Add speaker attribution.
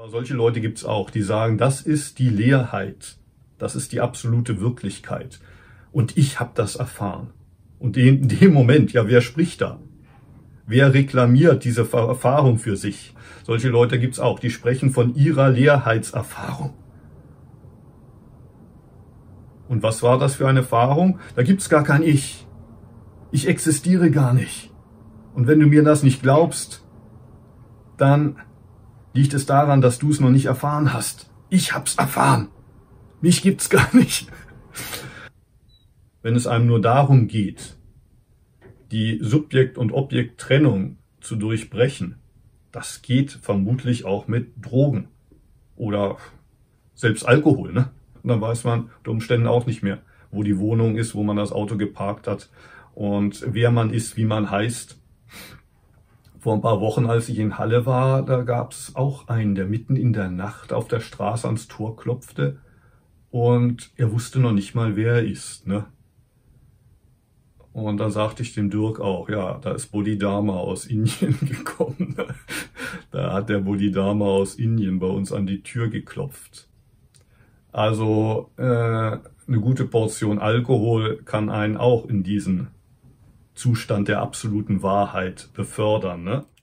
Speaker 1: Solche Leute gibt es auch, die sagen, das ist die Leerheit, das ist die absolute Wirklichkeit. Und ich habe das erfahren. Und in dem Moment, ja, wer spricht da? Wer reklamiert diese Erfahrung für sich? Solche Leute gibt es auch, die sprechen von ihrer Leerheitserfahrung. Und was war das für eine Erfahrung? Da gibt es gar kein Ich. Ich existiere gar nicht. Und wenn du mir das nicht glaubst, dann liegt es daran, dass du es noch nicht erfahren hast. Ich hab's erfahren. Mich gibt's gar nicht. Wenn es einem nur darum geht, die Subjekt- und Objekttrennung zu durchbrechen, das geht vermutlich auch mit Drogen oder selbst Alkohol, ne? Und dann weiß man unter Umständen auch nicht mehr, wo die Wohnung ist, wo man das Auto geparkt hat und wer man ist, wie man heißt. Vor ein paar Wochen, als ich in Halle war, da gab es auch einen, der mitten in der Nacht auf der Straße ans Tor klopfte und er wusste noch nicht mal, wer er ist, ne? Und dann sagte ich dem Dirk auch, ja, da ist Bodhidharma aus Indien gekommen. Da hat der Bodhidharma aus Indien bei uns an die Tür geklopft. Also eine gute Portion Alkohol kann einen auch in diesen Zustand der absoluten Wahrheit befördern, ne?